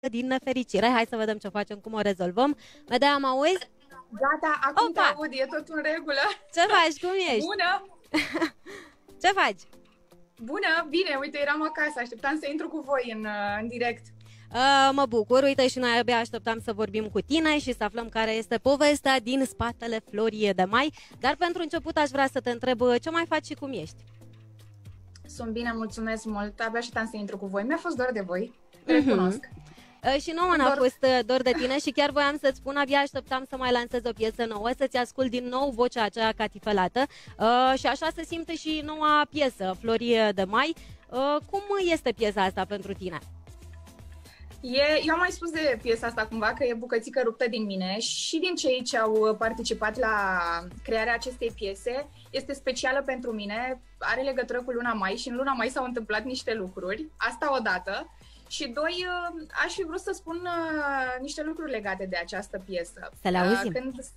din nefericire. Hai să vedem ce facem, cum o rezolvăm. Medea, mă auzi? Gata, acum te Opa! aud, e tot în regulă. Ce faci? Cum ești? Bună! Ce faci? Bună, bine, uite, eram acasă, așteptam să intru cu voi în direct. Mă bucur, uite și noi abia așteptam să vorbim cu tine și să aflăm care este povestea din spatele Florii de Mai. Dar pentru început aș vrea să te întreb ce mai faci și cum ești. Sunt bine, mulțumesc mult, abia așteptam să intru cu voi. Mi-a fost dor de voi, recunosc. Și nouă n-a fost dor de tine și chiar voiam să-ți spun, abia așteptam să mai lansez o piesă nouă, să-ți ascult din nou vocea aceea catifelată și așa se simte și noua piesă, Florie de Mai. Cum este piesa asta pentru tine? Eu am mai spus de piesa asta cumva că e bucățică ruptă din mine și din cei ce au participat la crearea acestei piese. Este specială pentru mine, are legătură cu luna mai și în luna mai s-au întâmplat niște lucruri, asta odată. Și doi, aș fi vrut să spun niște lucruri legate de această piesă. Să le auzim.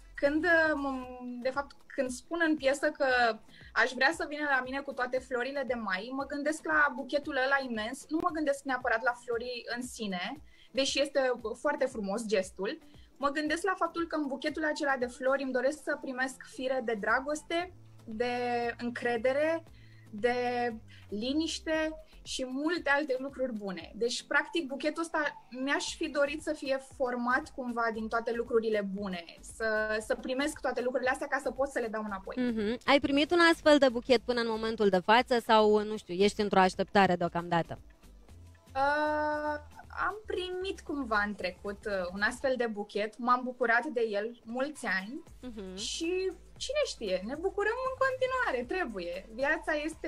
Când spun în piesă că aș vrea să vină la mine cu toate florile de mai, mă gândesc la buchetul ăla imens, nu mă gândesc neapărat la florii în sine, deși este foarte frumos gestul. Mă gândesc la faptul că în buchetul acela de flori îmi doresc să primesc fire de dragoste, de încredere, de liniște și multe alte lucruri bune. Deci, practic, buchetul ăsta mi-aș fi dorit să fie format cumva din toate lucrurile bune, să primesc toate lucrurile astea ca să pot să le dau înapoi. Ai primit un astfel de buchet până în momentul de față sau, nu știu, ești într-o așteptare deocamdată? Am primit cumva în trecut un astfel de buchet, m-am bucurat de el mulți ani și cine știe, ne bucurăm în continuare, trebuie. Viața este...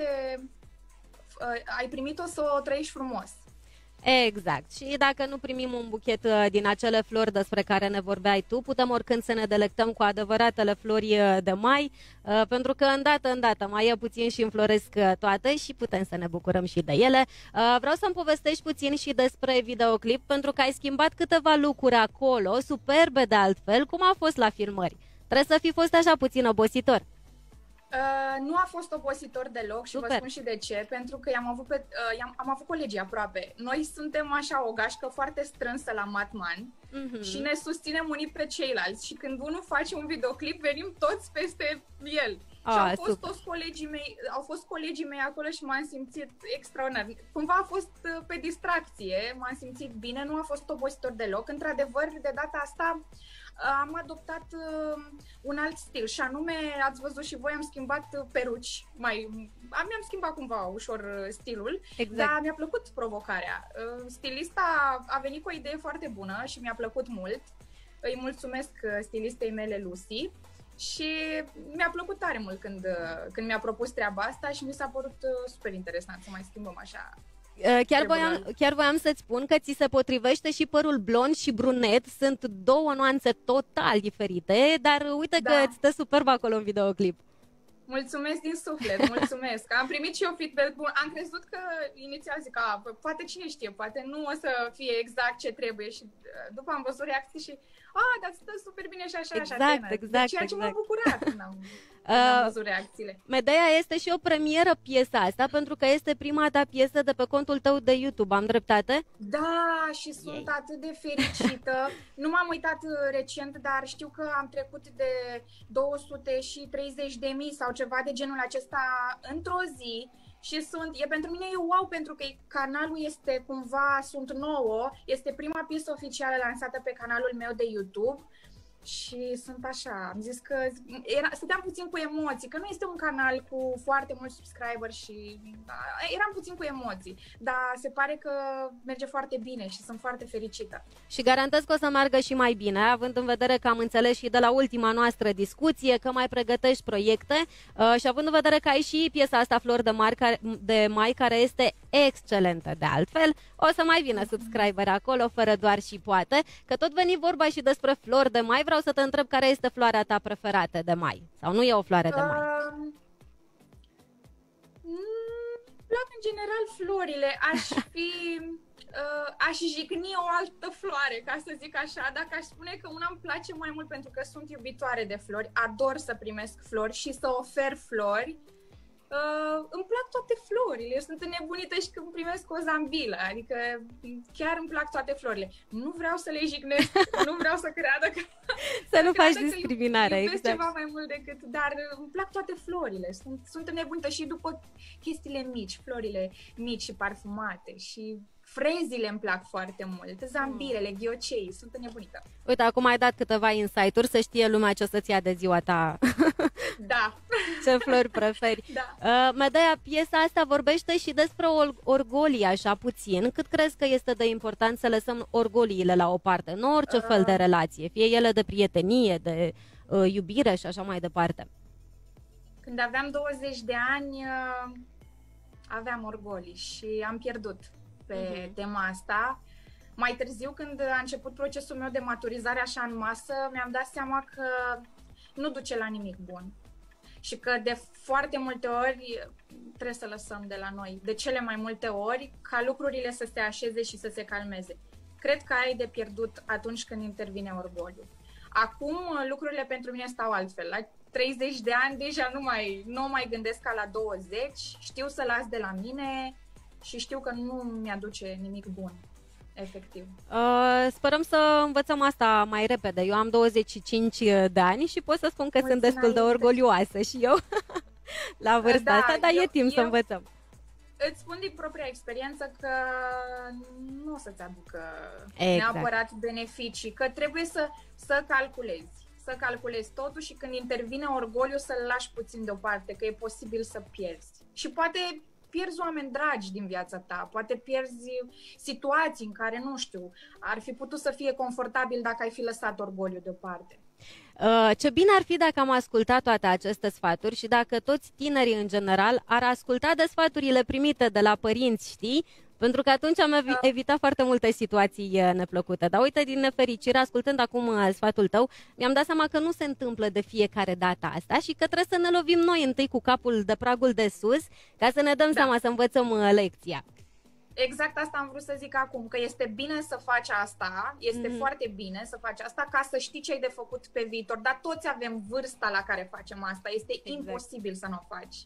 ai primit-o să o trăiești frumos. Exact. Și dacă nu primim un buchet din acele flori despre care ne vorbeai tu, putem oricând să ne delectăm cu adevăratele flori de mai, pentru că îndată mai e puțin și înfloresc toate și putem să ne bucurăm și de ele. Vreau să-mi povestești puțin și despre videoclip, pentru că ai schimbat câteva lucruri acolo, superbe de altfel. Cum a fost la filmări? Trebuie să fi fost așa puțin obositor. Nu a fost obositor deloc și Super. Vă spun și de ce, pentru că am avut colegii aproape. Noi suntem așa o gașcă foarte strânsă la Matman și ne susținem unii pe ceilalți și când unul face un videoclip, venim toți peste el. Și au fost colegii mei acolo și m-am simțit extraordinar. Cumva a fost pe distracție, m-am simțit bine, nu a fost obositor deloc. Într-adevăr, de data asta am adoptat un alt stil și anume, ați văzut și voi, am schimbat peruci, mi-am schimbat cumva ușor stilul, dar mi-a plăcut provocarea. Stilista a venit cu o idee foarte bună și mi-a plăcut mult. Îi mulțumesc stilistei mele, Lucy, și mi-a plăcut tare mult când mi-a propus treaba asta și mi s-a părut super interesant să mai schimbăm așa. Chiar voiam să-ți spun că ți se potrivește și părul blond și brunet. Sunt două nuanțe total diferite, dar uite că îți stă superb acolo în videoclip. Mulțumesc din suflet, mulțumesc. Am primit și eu feedback bun. Am crezut că inițial zic, poate cine știe, poate nu o să fie exact ce trebuie și după am văzut reacții și dar stă super bine și așa, exact. Ceea ce m-a bucurat când am văzut reacțiile. Medea, este și o premieră piesa asta, pentru că este prima ta piesă de pe contul tău de YouTube, am dreptate? Da, și sunt atât de fericită. Nu m-am uitat recent, dar știu că am trecut de 230.000 sau ceva de genul acesta într-o zi. Și pentru mine e wow, pentru că canalul este cumva, sunt nouă, este prima piesă oficială lansată pe canalul meu de YouTube și sunt așa, am zis că stăteam puțin cu emoții, că nu este un canal cu foarte mulți subscriber și eram puțin cu emoții, dar se pare că merge foarte bine și sunt foarte fericită. Și garantez că o să meargă și mai bine, având în vedere că am înțeles și de la ultima noastră discuție că mai pregătești proiecte și având în vedere că ai și piesa asta Flori de Mai, care este excelentă de altfel, o să mai vină subscriber acolo, fără doar și poate, că tot veni vorba și despre flori de mai. Vreau să te întreb care este floarea ta preferată de mai? Sau nu e o floare de mai? Plac în general florile. Aș jigni o altă floare, ca să zic așa. Dacă aș spune că una îmi place mai mult pentru că sunt iubitoare de flori, ador să primesc flori și să ofer flori, Îmi plac toate florile, sunt înnebunită și când primesc o zambilă, adică chiar îmi plac toate florile. Nu vreau să le jignesc, nu vreau să creadă că... Să nu faci discriminare, exact. Ceva mai mult decât, dar îmi plac toate florile, sunt înnebunită și după chestiile mici, florile mici și parfumate și... Frezile îmi plac foarte mult, zambilele, ghiocei, sunt înnebunită. Uite, acum ai dat câteva insight-uri să știe lumea ce o să-ți ia de ziua ta. Da. Ce flori preferi. Da. Medea, piesa asta vorbește și despre orgolii așa puțin. Cât crezi că este de important să lăsăm orgoliile la o parte, nu orice fel de relație, fie ele de prietenie, de iubire și așa mai departe? Când aveam 20 de ani, aveam orgolii și am pierdut pe tema asta. Mai târziu, când a început procesul meu de maturizare așa în masă, mi-am dat seama că nu duce la nimic bun. Și că de foarte multe ori trebuie să lăsăm de la noi, de cele mai multe ori, ca lucrurile să se așeze și să se calmeze. Cred că ai de pierdut atunci când intervine orgoliu. Acum lucrurile pentru mine stau altfel. La 30 de ani deja nu mai gândesc ca la 20, știu să las de la mine și știu că nu mi-aduce nimic bun, efectiv. Sperăm să învățăm asta mai repede. Eu am 25 de ani și pot să spun că sunt destul de orgolioasă și eu la vârsta asta, dar e timp să învățăm. Îți spun din propria experiență că nu o să-ți aducă exact. Neapărat beneficii, că trebuie să calculezi totul și când intervine orgoliu să-l lași puțin deoparte, că e posibil să pierzi. Și poate pierzi oameni dragi din viața ta, poate pierzi situații în care, nu știu, ar fi putut să fie confortabil dacă ai fi lăsat orgoliu deoparte. Ce bine ar fi dacă am ascultat toate aceste sfaturi și dacă toți tinerii în general ar asculta de sfaturile primite de la părinți, știi? Pentru că atunci am evitat foarte multe situații neplăcute. Dar uite, din nefericire, ascultând acum sfatul tău, mi-am dat seama că nu se întâmplă de fiecare dată asta și că trebuie să ne lovim noi întâi cu capul de pragul de sus ca să ne dăm seama, să învățăm lecția. Exact asta am vrut să zic acum, că este bine să faci asta, este foarte bine să faci asta ca să știi ce ai de făcut pe viitor, dar toți avem vârsta la care facem asta, este imposibil să nu o faci.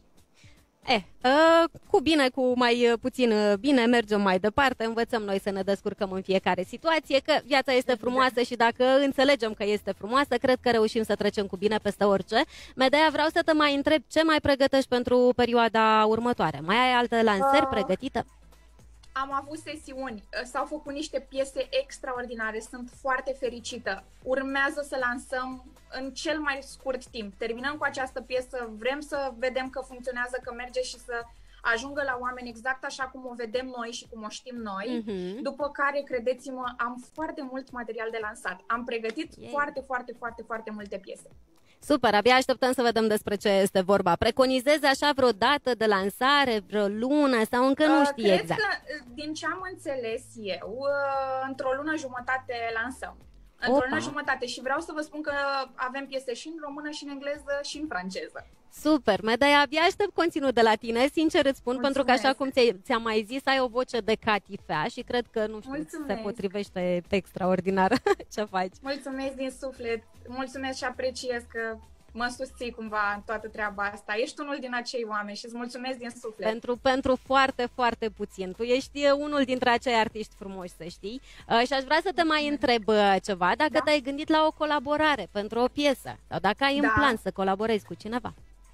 Cu bine, cu mai puțin bine, mergem mai departe, învățăm noi să ne descurcăm în fiecare situație, că viața este frumoasă și dacă înțelegem că este frumoasă, cred că reușim să trecem cu bine peste orice. Medea, vreau să te mai întreb ce mai pregătești pentru perioada următoare. Mai ai alte lansări pregătite? Am avut sesiuni, s-au făcut niște piese extraordinare, sunt foarte fericită. Urmează să lansăm în cel mai scurt timp. Terminăm cu această piesă, vrem să vedem că funcționează, că merge și să ajungă la oameni exact așa cum o vedem noi și cum o știm noi. După care, credeți-mă, am foarte mult material de lansat. Am pregătit foarte multe piese. Super, abia așteptăm să vedem despre ce este vorba. Preconizezi așa vreo dată de lansare, vreo lună sau încă nu știi exact? Cred că, din ce am înțeles eu, într-o lună jumătate lansăm. Într-o lună jumătate și vreau să vă spun că avem piese și în română, și în engleză, și în franceză. Super, Medea, abia aștept conținut de la tine, sincer îți spun, pentru că așa cum ți-am mai zis, ai o voce de catifea și cred că, nu știu, se potrivește extraordinar ce faci. Mulțumesc din suflet, mulțumesc și apreciez că mă susții cumva în toată treaba asta. Ești unul din acei oameni și îți mulțumesc din suflet. Pentru foarte puțin. Tu ești unul dintre acei artiști frumoși, să știi. Și aș vrea să te mai întreb ceva, dacă te-ai gândit la o colaborare pentru o piesă sau dacă ai în plan să colaborezi cu cineva.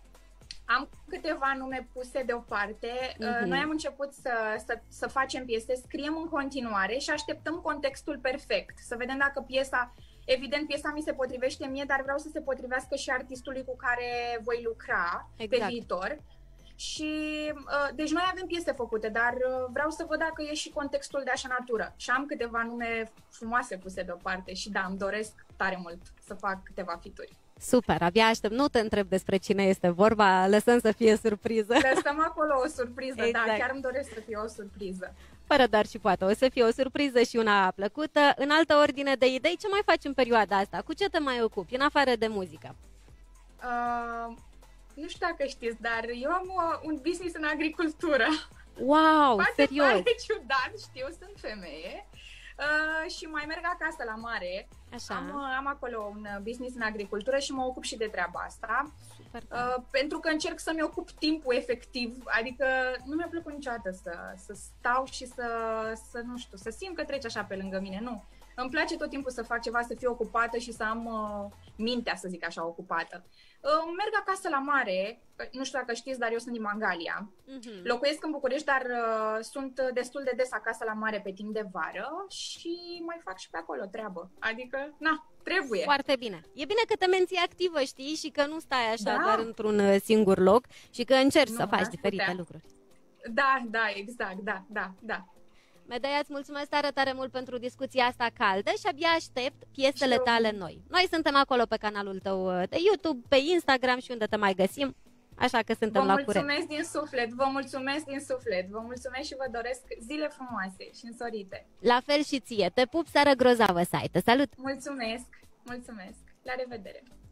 Am câteva nume puse deoparte. Noi am început să facem piese, scriem în continuare și așteptăm contextul perfect. Să vedem dacă piesa mi se potrivește mie, dar vreau să se potrivească și artistului cu care voi lucra pe viitor. Și deci noi avem piese făcute, dar vreau să văd dacă e și contextul de așa natură. Și am câteva nume frumoase puse deoparte și da, îmi doresc tare mult să fac câteva feat-uri. Super, abia aștept, nu te întreb despre cine este vorba, lăsăm să fie surpriză. Lăsăm acolo o surpriză, da, chiar îmi doresc să fie o surpriză. Fără dar și poate, o să fie o surpriză și una plăcută. În altă ordine de idei, ce mai faci în perioada asta? Cu ce te mai ocupi, în afară de muzică? Nu știu dacă știți, dar eu am un business în agricultură. Wow, serios? Poate pare ciudat, știu, sunt femeie. Și mai merg acasă la mare. Așa. Am acolo un business în agricultură și mă ocup și de treaba asta. Super. Pentru că încerc să-mi ocup timpul efectiv. Adică nu mi-a plăcut niciodată să stau și să nu știu, să simt că trece așa pe lângă mine. Nu. Îmi place tot timpul să fac ceva, să fiu ocupată și să am mintea, să zic așa, ocupată. Merg acasă la mare, nu știu dacă știți, dar eu sunt din Mangalia. Locuiesc în București, dar sunt destul de des acasă la mare pe timp de vară și mai fac și pe acolo treabă. Adică, na, trebuie. Foarte bine. E bine că te menții activă, știi, și că nu stai așa doar într-un singur loc și că încerci să faci diferite lucruri. Da, exact, da. Medea, îți mulțumesc tare, tare mult pentru discuția asta caldă și abia aștept piesele tale noi. Noi suntem acolo pe canalul tău de YouTube, pe Instagram și unde te mai găsim, așa că suntem la curent. Vă mulțumesc din suflet, vă mulțumesc și vă doresc zile frumoase și însorite. La fel și ție, te pup, seară grozavă să ai, te salut! Mulțumesc, la revedere!